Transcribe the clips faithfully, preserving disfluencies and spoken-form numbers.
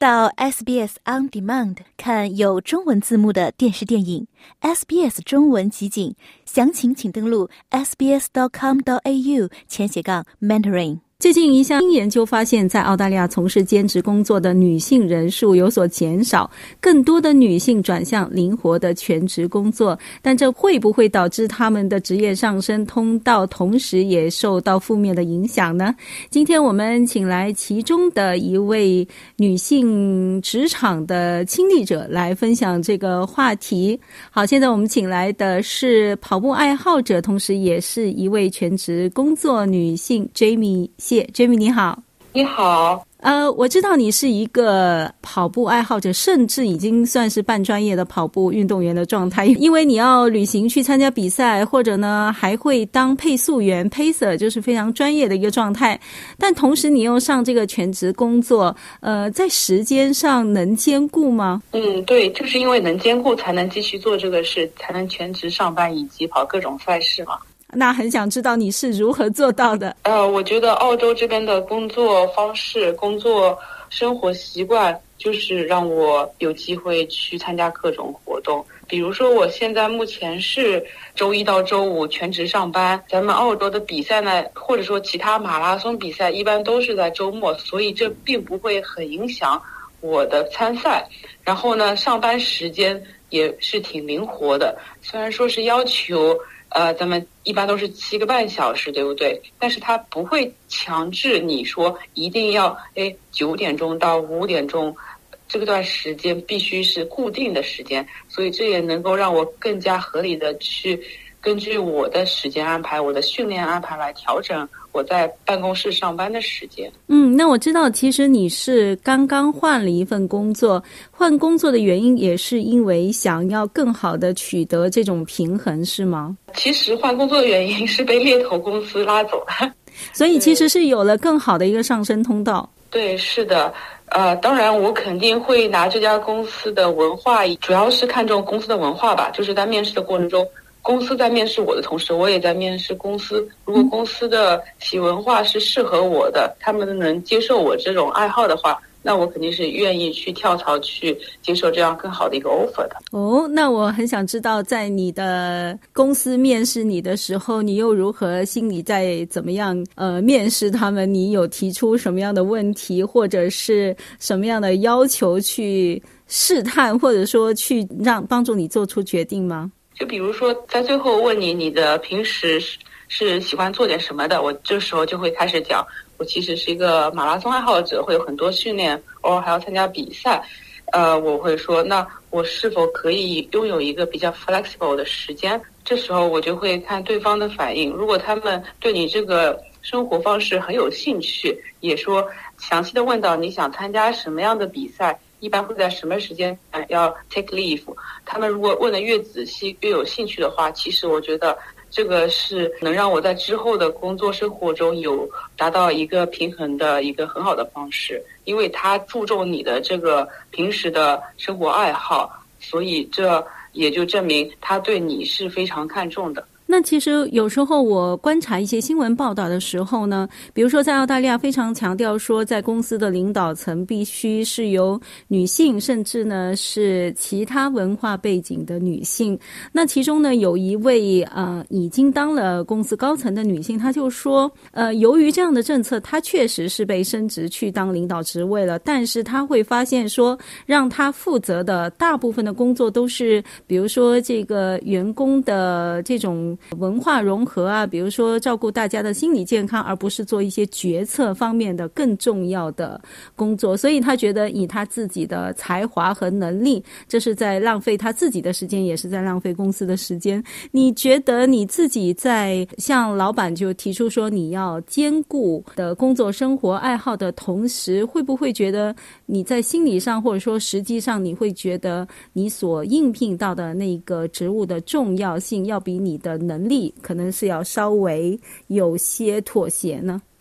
到 S B S On Demand 看有中文字幕的电视电影 S B S 中文集锦，详情请登录 s b s dot com dot a u 前斜杠 mentoring。 最近一项新研究发现，在澳大利亚从事兼职工作的女性人数有所减少，更多的女性转向灵活的全职工作，但这会不会导致她们的职业上升通道同时也受到负面的影响呢？今天我们请来其中的一位女性职场的亲历者来分享这个话题。好，现在我们请来的是跑步爱好者，同时也是一位全职工作女性 Jamie。Jamie 你好。 你好。 呃，我知道你是一个跑步爱好者，甚至已经算是半专业的跑步运动员的状态，因为你要旅行去参加比赛，或者呢还会当配速员 Pacer， 就是非常专业的一个状态。但同时你又上这个全职工作，呃，在时间上能兼顾吗？ 嗯，对，就是因为能兼顾才能继续做这个事，才能全职上班以及跑各种赛事嘛。 那很想知道你是如何做到的。 呃，我觉得澳洲这边的工作方式、工作生活习惯，就是让我有机会去参加各种活动。比如说，我现在目前是周一到周五全职上班。咱们澳洲的比赛呢，或者说其他马拉松比赛，一般都是在周末，所以这并不会很影响我的参赛。然后呢，上班时间也是挺灵活的，虽然说是要求。呃，咱们一般都是七个半小时，对不对？但是他不会强制你说一定要，哎，九点钟到五点钟，这个段时间必须是固定的时间，所以这也能够让我更加合理的去根据我的时间安排、我的训练安排来调整我在办公室上班的时间。 嗯，那我知道其实你是刚刚换了一份工作，换工作的原因也是因为想要更好的取得这种平衡，是吗？ 其实换工作的原因是被猎头公司拉走了， 所以其实是有了更好的一个上升通道。 对，是的。呃，当然我肯定会拿这家公司的文化，主要是看重公司的文化吧，就是在面试的过程中，公司在面试我的同时，我也在面试公司。如果公司的企业文化是适合我的，他们能接受我这种爱好的话，那我肯定是愿意去跳槽去接受这样更好的一个 offer 的。 哦，那我很想知道，在你的公司面试你的时候，你又如何心里在怎么样呃面试他们？你有提出什么样的问题，或者是什么样的要求去试探，或者说去让帮助你做出决定吗？ 就比如说在最后问你你的平时是是喜欢做点什么的，我这时候就会开始讲我其实是一个马拉松爱好者，会有很多训练，偶尔还要参加比赛。呃，我会说那我是否可以拥有一个比较 flexible 的时间，这时候我就会看对方的反应。如果他们对你这个生活方式很有兴趣，也说详细的问到你想参加什么样的比赛，一般会在什么时间要 take leave， 他们如果问的越仔细越有兴趣的话，其实我觉得这个是能让我在之后的工作生活中有达到一个平衡的一个很好的方式，因为他注重你的这个平时的生活爱好，所以这也就证明他对你是非常看重的。 那其实有时候我观察一些新闻报道的时候呢，比如说在澳大利亚非常强调说，在公司的领导层必须是由女性，甚至呢是其他文化背景的女性。那其中呢有一位呃已经当了公司高层的女性，她就说呃由于这样的政策，她确实是被升职去当领导职位了，但是她会发现说，让她负责的大部分的工作都是比如说这个员工的这种文化融合啊，比如说照顾大家的心理健康，而不是做一些决策方面的更重要的工作。所以他觉得以他自己的才华和能力，这是在浪费他自己的时间，也是在浪费公司的时间。你觉得你自己在向老板就提出说你要兼顾的工作生活爱好的同时，会不会觉得你在心理上或者说实际上你会觉得你所应聘到的那个职务的重要性要比你的能力可能是要稍微有些妥协呢？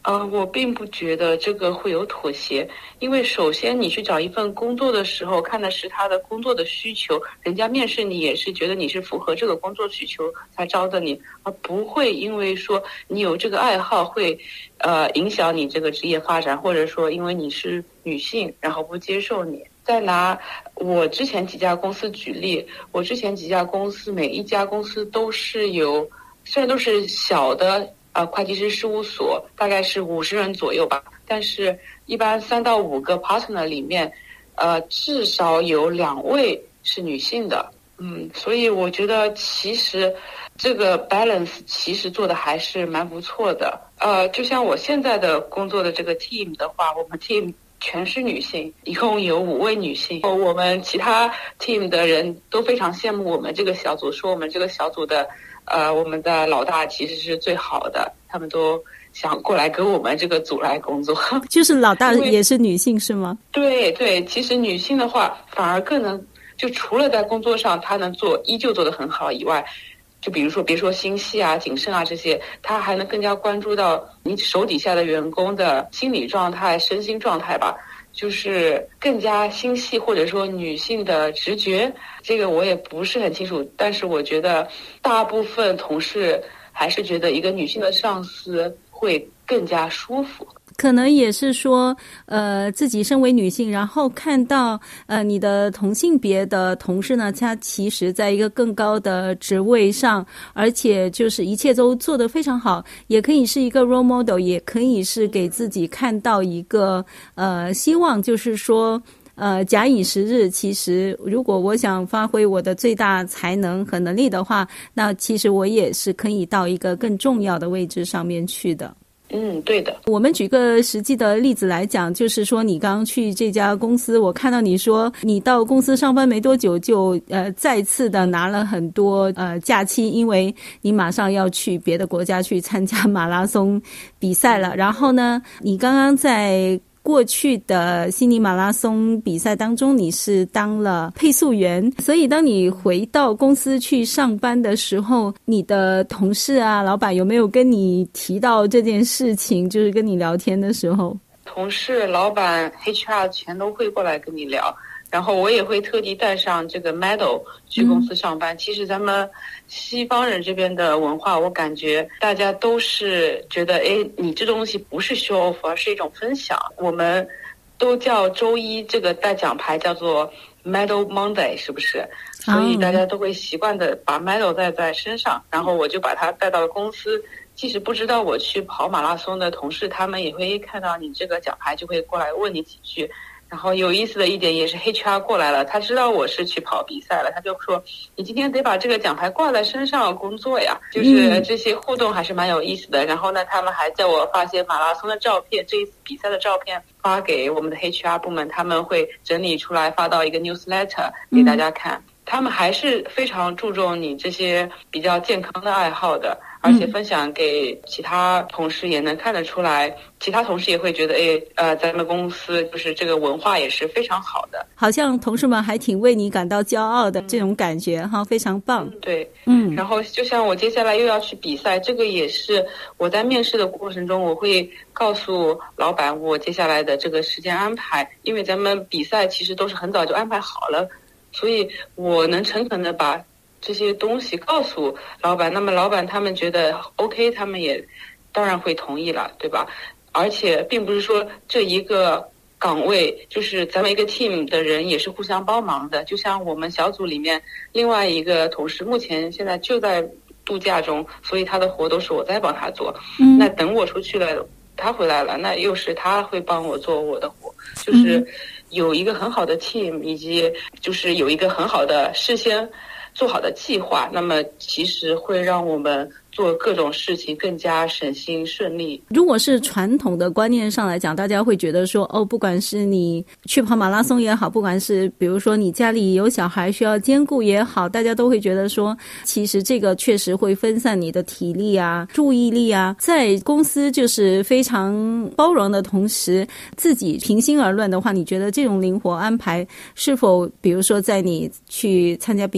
呃，我并不觉得这个会有妥协，因为首先你去找一份工作的时候，看的是他的工作的需求，人家面试你也是觉得你是符合这个工作需求才招的你，而不会因为说你有这个爱好会呃影响你这个职业发展，或者说因为你是女性然后不接受你。再拿我之前几家公司举例，我之前几家公司每一家公司都是有，虽然都是小的呃，会计师事务所，大概是五十人左右吧，但是一般三到五个 partner 里面，呃，至少有两位是女性的，嗯，所以我觉得其实这个 balance 其实做的还是蛮不错的。呃，就像我现在的工作的这个 team 的话，我们 team 全是女性，一共有五位女性。我们其他 team 的人都非常羡慕我们这个小组，说我们这个小组的。呃，我们的老大其实是最好的，他们都想过来跟我们这个组来工作。 就是老大也是女性是吗？ 对对，其实女性的话反而更能，就除了在工作上她能做依旧做得很好以外，就比如说别说心细啊、谨慎啊这些，她还能更加关注到你手底下的员工的心理状态、身心状态吧。就是更加心细，或者说女性的直觉，这个我也不是很清楚，但是我觉得大部分同事还是觉得一个女性的上司会更加舒服。 可能也是说呃自己身为女性，然后看到呃你的同性别的同事呢，他其实在一个更高的职位上，而且就是一切都做得非常好，也可以是一个 role model， 也可以是给自己看到一个呃希望，就是说呃假以时日，其实如果我想发挥我的最大才能和能力的话，那其实我也是可以到一个更重要的位置上面去的。 嗯，对的。 我们举个实际的例子来讲，就是说你刚刚去这家公司，我看到你说你到公司上班没多久就呃再次的拿了很多呃假期，因为你马上要去别的国家去参加马拉松比赛了。然后呢，你刚刚在过去的悉尼马拉松比赛当中，你是当了配速员，所以当你回到公司去上班的时候，你的同事啊、老板有没有跟你提到这件事情？就是跟你聊天的时候， 同事、老板、H R 全都会过来跟你聊。然后我也会特地带上这个 medal 去公司上班。嗯、其实咱们西方人这边的文化，我感觉大家都是觉得，哎，你这东西不是 show off， 而是一种分享。我们都叫周一这个带奖牌叫做 medal Monday， 是不是？所以大家都会习惯的把 medal 带在身上，然后我就把它带到公司。即使不知道我去跑马拉松的同事，他们也会看到你这个奖牌，就会过来问你几句。然后有意思的一点也是 H R 过来了，他知道我是去跑比赛了，他就说你今天得把这个奖牌挂在身上工作呀，就是这些互动还是蛮有意思的。然后呢，他们还叫我发些马拉松的照片，这一次比赛的照片发给我们的 H R 部门，他们会整理出来发到一个 newsletter 给大家看。嗯、他们还是非常注重你这些比较健康的爱好的。而且分享给其他同事也能看得出来，其他同事也会觉得，哎，呃，咱们公司就是这个文化也是非常好的， 好像同事们还挺为你感到骄傲的、嗯、这种感觉哈，非常棒。 嗯、对，嗯。然后就像我接下来又要去比赛，这个也是我在面试的过程中，我会告诉老板我接下来的这个时间安排，因为咱们比赛其实都是很早就安排好了，所以我能诚恳的把这些东西告诉老板，那么老板他们觉得 OK， 他们也当然会同意了，对吧？而且并不是说这一个岗位就是咱们一个 team 的人也是互相帮忙的，就像我们小组里面另外一个同事目前现在就在度假中，所以他的活都是我在帮他做。嗯、那等我出去了，他回来了，那又是他会帮我做我的活，就是有一个很好的 team， 以及就是有一个很好的事先做好的计划，那么其实会让我们做各种事情更加省心顺利。 如果是传统的观念上来讲，大家会觉得说，哦，不管是你去跑马拉松也好，不管是比如说你家里有小孩需要兼顾也好，大家都会觉得说，其实这个确实会分散你的体力啊、注意力啊。在公司就是非常包容的同时，自己平心而论的话，你觉得这种灵活安排是否比如说在你去参加比赛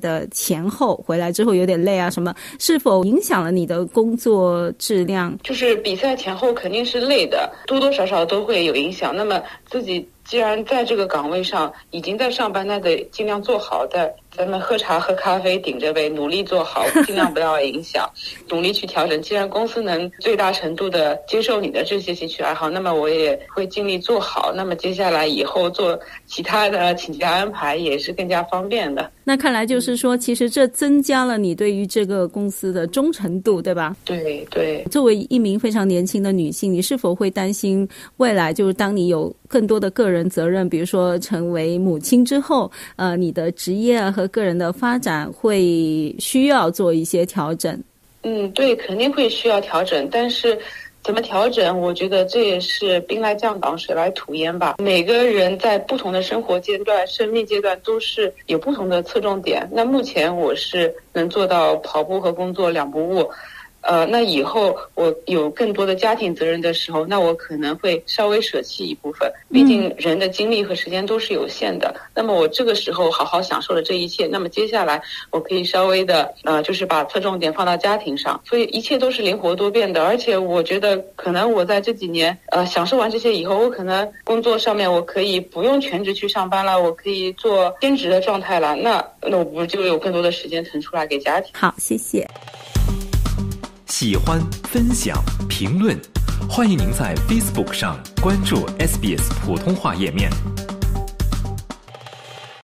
的前后，回来之后有点累啊什么，是否影响了你的工作质量？ 就是比赛前后肯定是累的，多多少少都会有影响。那么自己既然在这个岗位上已经在上班，那得尽量做好的。咱们喝茶喝咖啡顶着呗，努力做好，尽量不要影响，努力去调整。既然公司能最大程度的接受你的这些兴趣爱好，那么我也会尽力做好。那么接下来以后做其他的请假安排也是更加方便的。 那看来就是说，其实这增加了你对于这个公司的忠诚度，对吧？ 对对。 作为一名非常年轻的女性，你是否会担心未来就是当你有更多的个人责任，比如说成为母亲之后，呃，你的职业啊和个人的发展会需要做一些调整？ 嗯，对，肯定会需要调整，但是怎么调整，我觉得这也是兵来将挡水来土掩吧。每个人在不同的生活阶段生命阶段都是有不同的侧重点。那目前我是能做到跑步和工作两不误，呃，那以后我有更多的家庭责任的时候，那我可能会稍微舍弃一部分，毕竟人的精力和时间都是有限的。嗯、那么我这个时候好好享受了这一切，那么接下来我可以稍微的呃，就是把侧重点放到家庭上，所以一切都是灵活多变的。而且我觉得可能我在这几年呃享受完这些以后，我可能工作上面我可以不用全职去上班了，我可以做兼职的状态了，那那我不就有更多的时间腾出来给家庭。 好，谢谢。 喜欢、分享、评论，欢迎您在 Facebook 上关注 S B S 普通话页面。